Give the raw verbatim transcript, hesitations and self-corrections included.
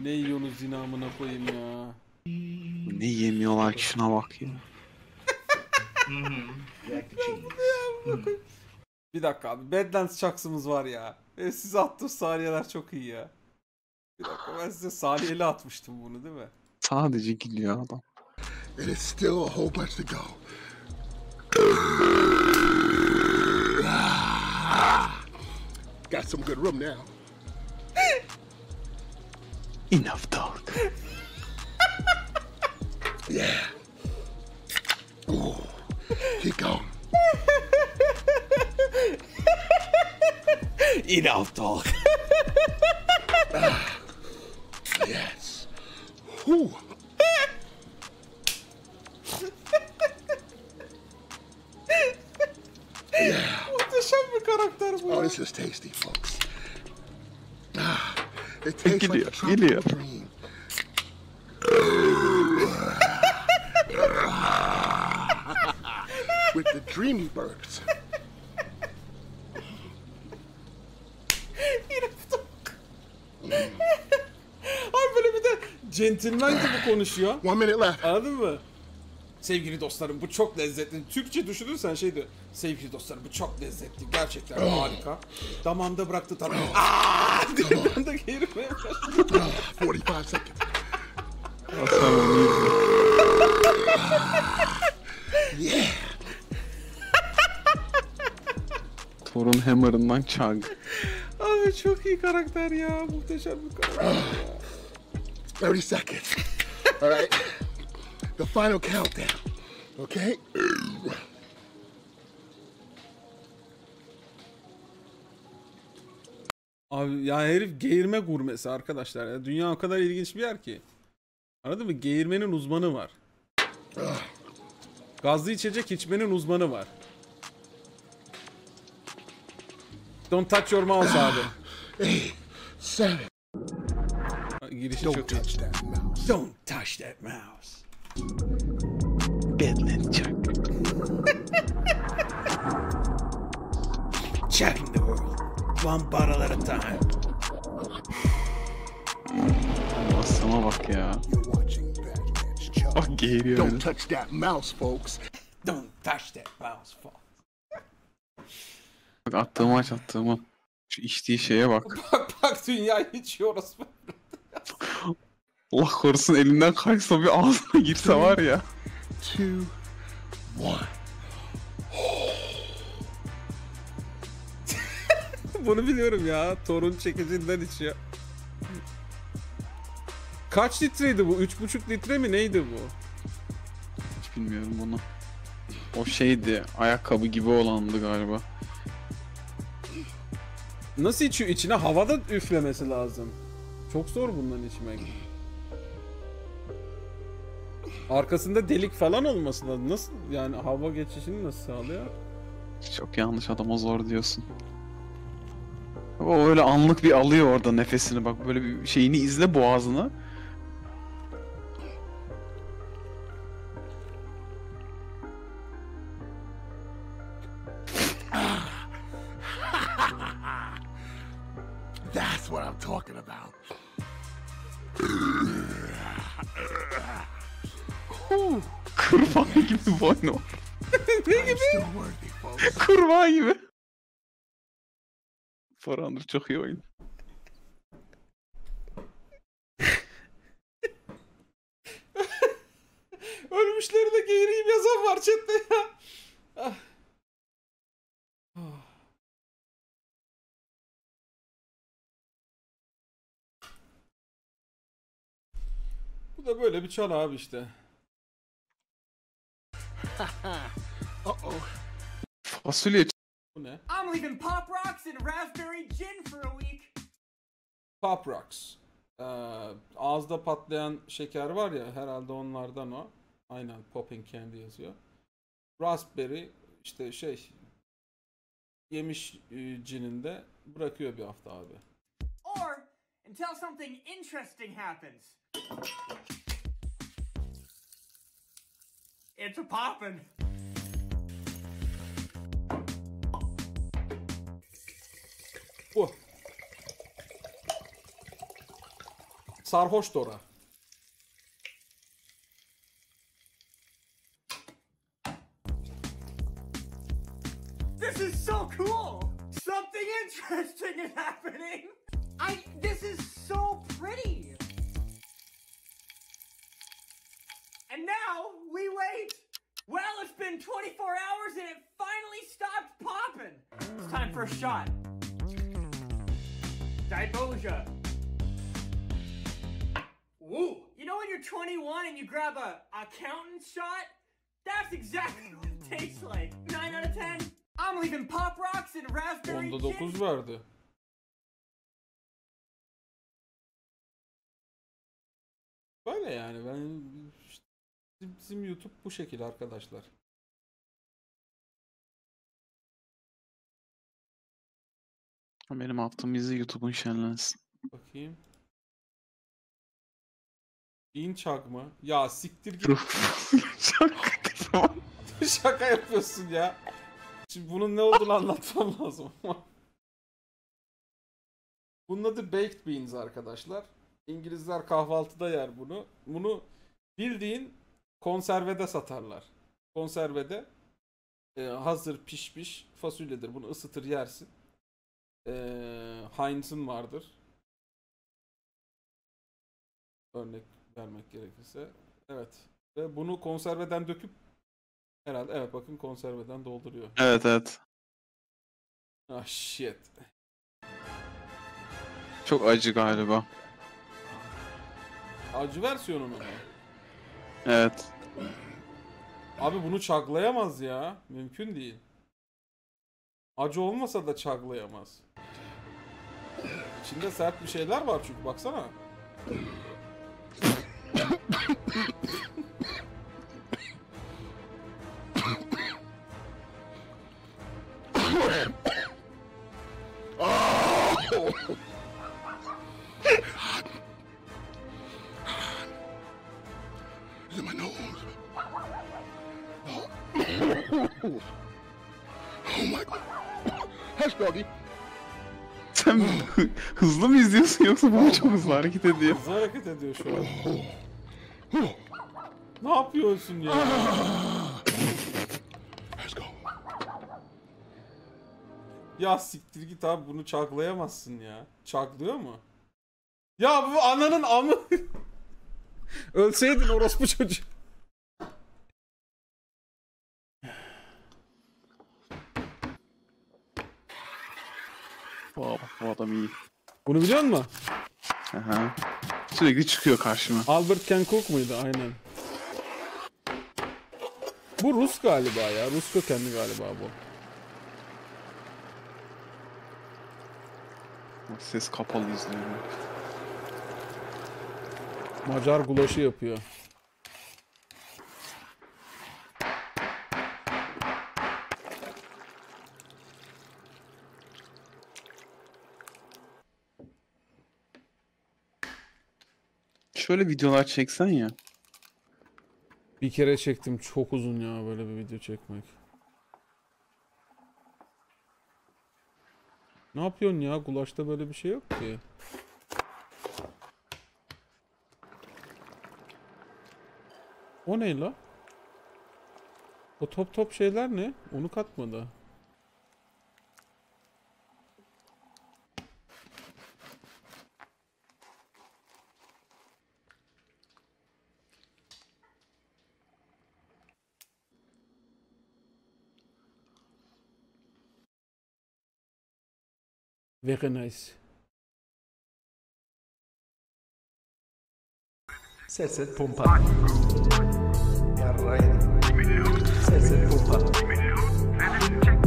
Ne yiyorsunuz zinamına koyayım ya. Ne yemiyorlar ki, şuna bak ya. Bir dakika abi. Badlands çaksımız var ya. E, size attığım saniyeler çok iyi ya. Bir dakika, ben size saniyeli atmıştım bunu değil mi? Sadece gülüyor adam. And it's still a whole bunch to go. Got some good room now. Enough dog. Yeah. Ooh. Keep going. Enough talk. Ah, yes. Whew. Yeah. Muhteşem bir karakter bu. Oh, this is tasty, folks. Ah, it tastes like a Geliyor, tropical geliyor. dream. With the dreamy burps. Enough talk. Abi böyle bir de centilmen gibi konuşuyor. One minute left. Anladın mı? Sevgili dostlarım, bu çok lezzetli. Türkçe düşünürsen şey diyor. Sevgili dostlarım, bu çok lezzetli. Gerçekten harika. Damağımda bıraktı tadı. Aaa! diye ben de geğirmeye başladım. Ah, forty-five seconds. Yeah. Thor'un hammer'ından çag. Abi çok iyi karakter ya. Muhteşem bir karakter ya. thirty seconds. All right. The final countdown. Okay? Abi ya herif geğirme gurmesi arkadaşlar ya. Dünya o kadar ilginç bir yer ki. Anladın mı? Geğirmenin uzmanı var. Gazlı içecek içmenin uzmanı var. Don't touch your mouse abi. Eight, seven. Girişi Don't çok touch iyi. that mouse. Don't touch that mouse. Badland çag. Chugging the world. One bottle at a time. Bassama bak ya. You're watching Badlands Chuck. Bak geğiriyor Don't öyle. touch that mouse, folks. Don't touch that mouse. Fuck. Bak attığımı aç attığımı. Şu içtiği şeye bak. Bak bak dünyayı içiyoruz. Allah korusun, elinden kaysa bir ağzına girse var ya. Two, one. Bunu biliyorum ya. Thor'un çekicinden içiyor. Kaç litreydi bu? Üç buçuk litre mi neydi bu? Hiç bilmiyorum bunu. O şeydi, ayakkabı gibi olandı galiba. Nasıl içiyor? İçine havada üflemesi lazım. Çok zor bundan içmek. Arkasında delik falan olması lazım. Nasıl yani hava geçişini nasıl sağlıyor? Çok yanlış, adama zor diyorsun. O öyle anlık bir alıyor orada nefesini, bak böyle bir şeyini izle, boğazını. That's what I'm talking about. Kurbağa gibi boynu var. Ne I'm gibi? still worthy, folks. Kurbağa gibi. For Honor çok iyi oyun. Ölmüşleri de geğireyim yazan var chatte ya. Ah. Ah. Bu da böyle bir çal abi işte. Uh-oh. Fasulye Bu ne? I'm leaving Pop Rocks and Raspberry Gin for a week. Pop Rocks. Ee, ağızda patlayan şeker var ya, herhalde onlardan o. Aynen, Popping Candy yazıyor. Raspberry işte şey yemiş e, cininde bırakıyor bir hafta abi. Or until something interesting happens. It's a poppin'. Bu. Sarhoş Dora. This is so cool! Something interesting is happening! I- this is so pretty! And now, we wait! Well, it's been twenty-four hours and it finally stopped popping! It's time for a shot. Diboja. Woo! You know when you're twenty-one and you grab a accountant shot? That's exactly what it tastes like. nine out of ten. I'm leaving Pop Rocks and raspberry Onda gin. dokuz verdi. Böyle yani ben işte bizim, bizim YouTube bu şekilde arkadaşlar. Benim haftam izi YouTube'un şenlensin. Bakayım. İnçak mı? Ya siktir git. Şaka yapıyorsun ya. Şimdi bunun ne olduğunu anlatmam lazım ama. Bunun adı Baked Beans arkadaşlar. İngilizler kahvaltıda yer bunu. Bunu bildiğin konservede satarlar. Konservede e, hazır pişmiş fasulyedir. Bunu ısıtır yersin. E, Heinz'in vardır. Örnek vermek gerekirse. Evet. Ve bunu konserveden döküp herhalde evet bakın konserveden dolduruyor. Evet evet. Ah shit. Çok acı galiba. Acı versiyonu mu? Evet. Abi bunu çaglayamaz ya. Mümkün değil. Acı olmasa da çaglayamaz. İçinde sert bir şeyler var çünkü baksana. It's in my nose. Oh my God. Hush, doggy. Sen hızlı mı izliyorsun yoksa bu çok hızlı hareket ediyor? Hızlı hareket ediyor şu an. Ne yapıyorsun ya? Let's go. Ya siktir git abi bunu çaglayamazsın ya. Çaglıyor mu? Ya bu ananın amı. Ölseydin orospu çocuğu. Wow, bu adam iyi. Bunu biliyor musun? Aha. Sürekli çıkıyor karşıma. Albert Ken Cook muydu? Aynen. Bu Rus galiba ya. Rus kökenli galiba bu. Ses kapalı izliyorum. Macar gulaşı yapıyor. Şöyle videolar çeksen ya. Bir kere çektim. Çok uzun ya böyle bir video çekmek. Ne yapıyorsun ya? Gulaş'ta böyle bir şey yok ki. O ne la? O top top şeyler ne? Onu katmadı. Very nice. Set set pompa. Yarraydı. Set set pompa.